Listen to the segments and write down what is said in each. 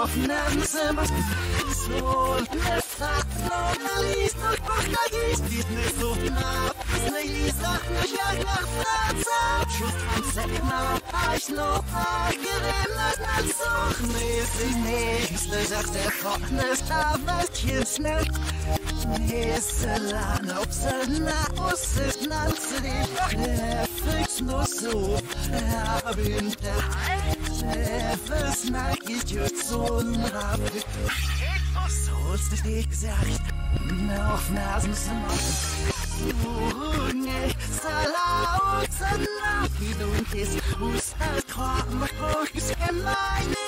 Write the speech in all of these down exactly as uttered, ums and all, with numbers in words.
Aufnahmezimmer. So, das hat so, liest und macht das geht nicht so nah. Das Lady sagt mich ja nach Platz. Schuss am Segner, ich noch gerennt als so. Nee, sie nicht, sagt der Kopf nicht, aber Kind nicht. Nächste lang auf seiner Aussicht, nannte die Fix nur so. Aber bin der Treffes, mag ich jetzt so ein Rappe. So ist es nicht gesagt, auf Nasen zu machen. Urne, Salah und Salah, wie du bist, muss halt kommen, wo ich es gemeine.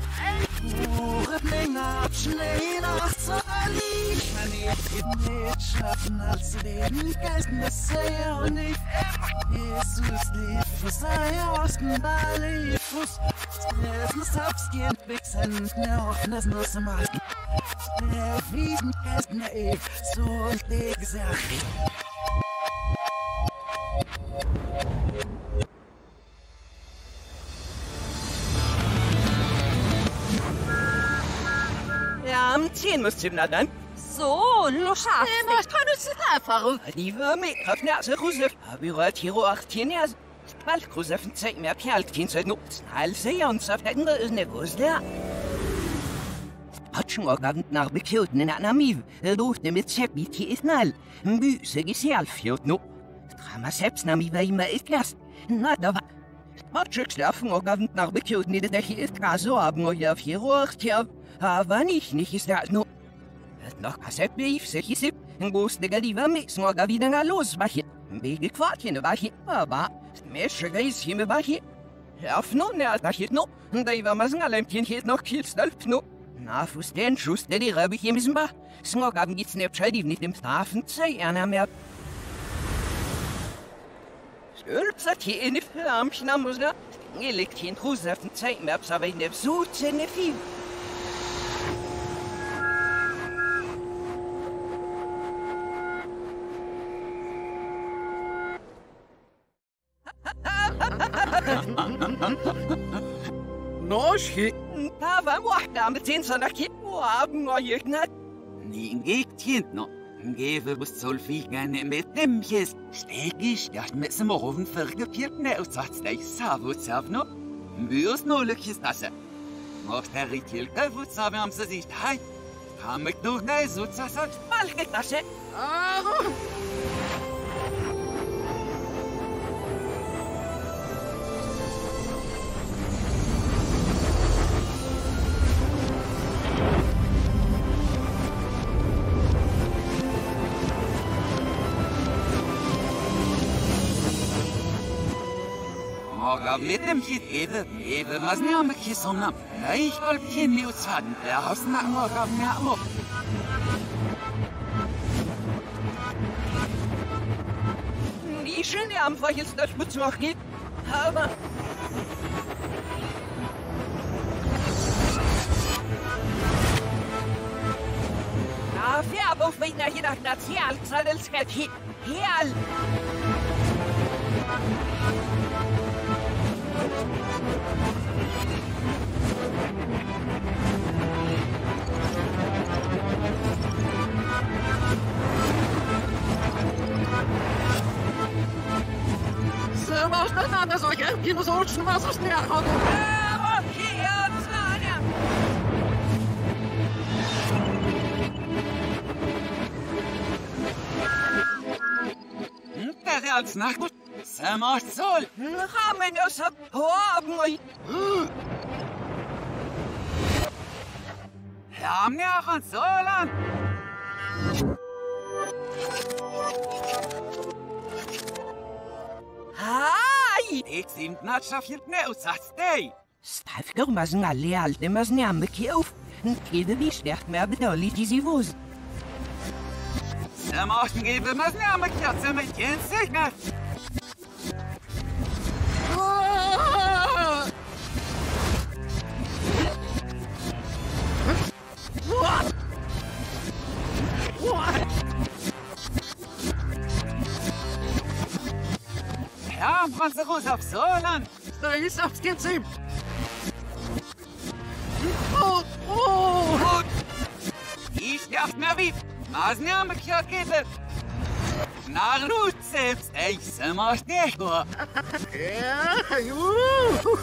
Uren Abschnee nach so Ali. Man wird nicht schaffen als Leben, Geist muss sehr und ich. Jesus lief, sei aus dem Ball, Fuß. Treffens abgehen, wechseln, mehr offenes Nuss im Alten. Der Frieden ist mir so und wie gesagt. Ja, am zehn musst du dann. So, lo scharf. Was kann uns erfahren? Die Würme, auf Nase Rusef. Aber ihr hört hier auch hier näher. Bald Rusef zeigt mir Perlt, Kind soll nutzen. Also, ja, und so hätten wir es nicht gewusst, ja. Hat schon auch nach Bekürten in einer Mive. Durfte mit Seppi, die ist nall. Büse gesell führt noch. Drama selbst nahm ich bei ihm ist Glas. Na, da war. Hat schon geschlafen, auch nach Bekürten, die das hier ist gar so haben, euch auf hier rocht, ja. Aber nicht, nicht ist das nur. Noch was hat Beef, sich ist ein großer lieber Mix, morgen wieder los, war hier. Ein Weg Quartchen, war hier, aber Mesche Gräschen war hier. Auf nun, er hat hier noch. Und da war man ein Lämpchen hier noch Kielstolp noch. Na, Fuß den Schuss, der die Röbe hier müssen war. Smog haben geht's nicht scheidig nicht im Hafen zu einer mehr. Stölz hat hier in die Flammchen am Musner. Gelegt hier in Rusafen Zeitmaps, aber in der Suche nicht viel. Noshi, Papa, واحدة عم تنسى كيف وعم يقنع. Ninguém no. Geve bus sol figane mit dem Jes. Stegisch, ja mit sem Ofen vergepiert ne aus sagt ich savo savno. Büs no lückis nasse. Macht der Ritil kavu save am se sich hai. Kam mit doch nei so zasat. Mal getasche. ah, Morgen mit dem Hit Eve, Eve, was ne am Kissumna. Ich wollt kein News haben. Der Haus nach morgen mehr am. Die schöne Ampfer jetzt das Spitzmach geht. Aber. Na, färb auf mich nach hier nach National, Zadelskat hier. Herl! Servus, miteinander solche dinosaurischen Wassersterne. Aber hier, Zahn! Der als Nacht. Samach soll. Rahmen das haben wir. Ja, mir und solan. Hi! Ich sind not schafft ne aussatz dei. Stavker mazen alle alte mazen am Kauf. Kede wie schlecht mehr bedolli diese Wos. Samach gebe mas ne am Katze mit Jensignat. Ja, was raus auf Solan. Da ist aufs Kind. Oh, oh. Ich darf mir wie. Maßnahme gebe. Na, Ruth selbst. Ich seh mal nicht nur. Ja, juhu.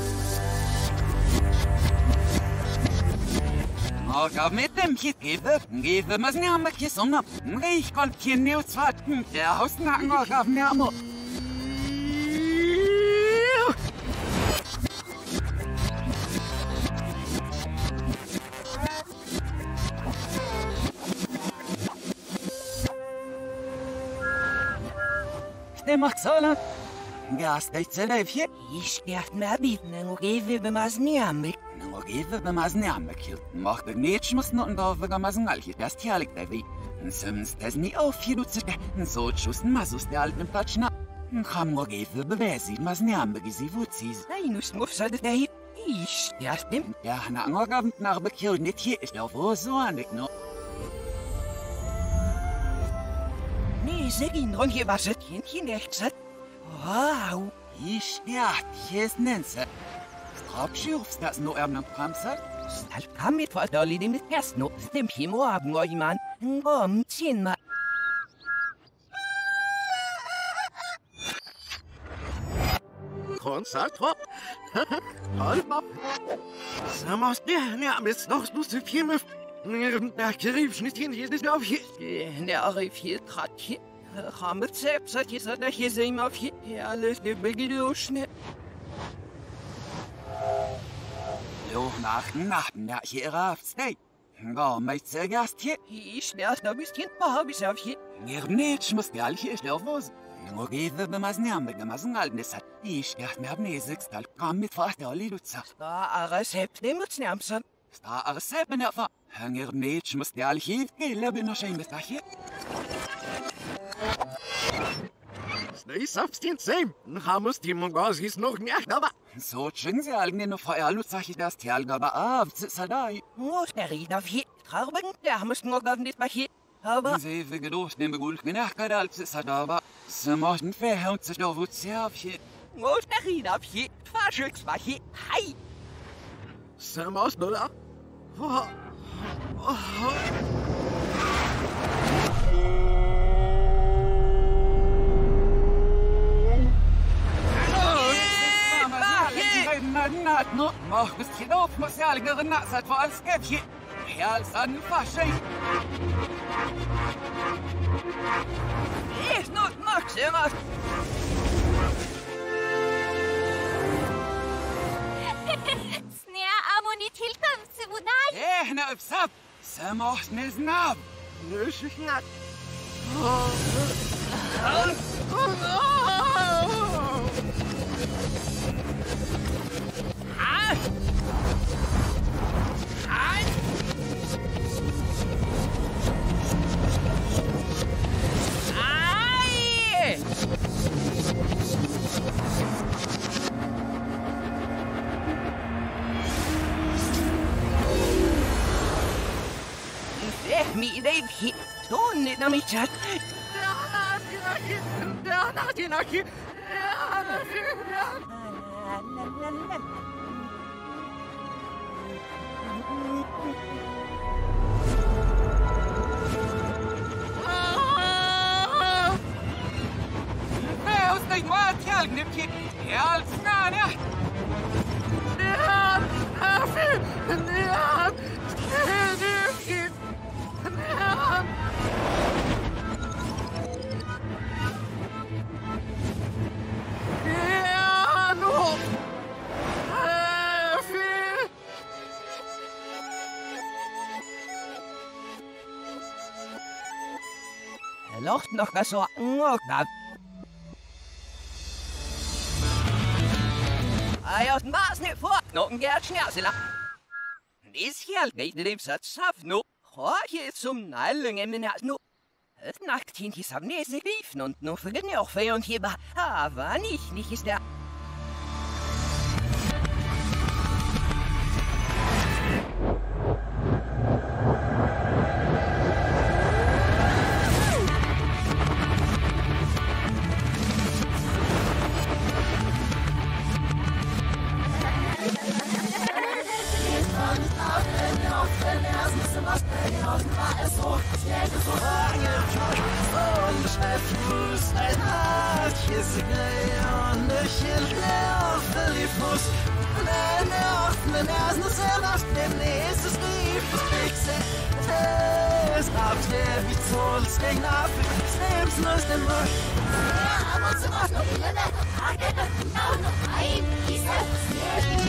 Morgen mit dem Kind gebe. Gebe Maßnahme gesungen. Ich konnte hier nicht warten. Der Hausnacken morgen mehr. Det macht so lang. Gas nicht zu leifje. Ich dachte mir, bieten, dann gebe ich was näher mit. Nur gebe bemaßen ja mit. Macht der Mädchen muss nur drauf bemaßen alche. Das Tierlich der wie. Sims das nie auf hier du zu. So schussen Masus der alten Platschna. Kam nur gebe beweisen, was näher mit sie wutzis. Nein, ich muss halt der hier. Ich dachte mir. Ja, na angabend nach Bekir nicht hier ist auf wo so an ich noch. Nee, Segin, und hier was es Kindchen echt sagt. Wow. Ich dachte, hier ist Nenze. Strapschürfst das nur am Pramser? Das kam mit vor der Lide mit erst noch. Dem Chemo haben wir jemand. Komm, ziehen mal. Konzertro. Halt mal. Samos der, ne, am ist noch du zu viel mit. Der Geriebschnittchen hier ist auf hier. Der Arif hier grad hier. Hammet selbst hat gesagt, dass hier sehen auf hier. Ja, alles der Begidurchschnitt. Jo, nach Nachten, da hier raufst, hey. Warum möchtest du Gast hier? Ich werde ein bisschen paar bis auf hier. Ihr nicht, muss der hier ist auf was. Nur gebe bemaßen ja mit gemaßen alten das hat. Ich dachte mir, hab ne sechs Tal kam mit fast der Lilutzer. Da Aras hebt dem Nutzen am Sam. Da alles selber nerva. Ihr nicht, muss der hier gehen, bin noch schön bis dahin. Ich sag's dir same. Hamus die Mongos ist noch nicht, aber. So schön sie alle nur Feuer Lutzach das Tial aber ab, Zalai. Oh, der Ried auf hier. Trauben, der muss nur gar nicht mal hier. Aber. Sie will gedocht nehmen gut genach gerade als es hat aber. Sie möchten fair und sich doch gut sehr auf hier. Oh, der Ried auf hier. Fahrschütz war hier. Hi. Samos Dollar. Oh. Oh. No, mach bis hier auf, muss ja alle Gerinnas hat vor alles Käppchen. Ja, als an Fasching. Ich not Max immer. Snea ammonit hilkom se vunal. Eh, na upsap. Så macht ne snab. Nö, ich nicht. Mi dei hi. Donne na mi chat. Der Nachtinaki. Wer ist nicht mal Kerl nimmt hier? Ja, als Nane. Der Affe. Der Locht noch was so. Ei, aus dem Maß nicht vor. Noch ein Gerd Schnersela. Dies hier geht dem Satz auf no. Hier ist zum Nallen im Herz no. Nacht hin die Samnese riefen und nur für den Jochfe und hier aber nicht, nicht ist der. Fuß, ein hartjes Gräon, ich auf die Fuß. Nein, auf den ersten Servus, dem nächsten Brief, das Pixel. Es gab der wie Zolls, der Gnaf, selbst nur dem Busch. Aber so was noch immer. Noch ein, dieser,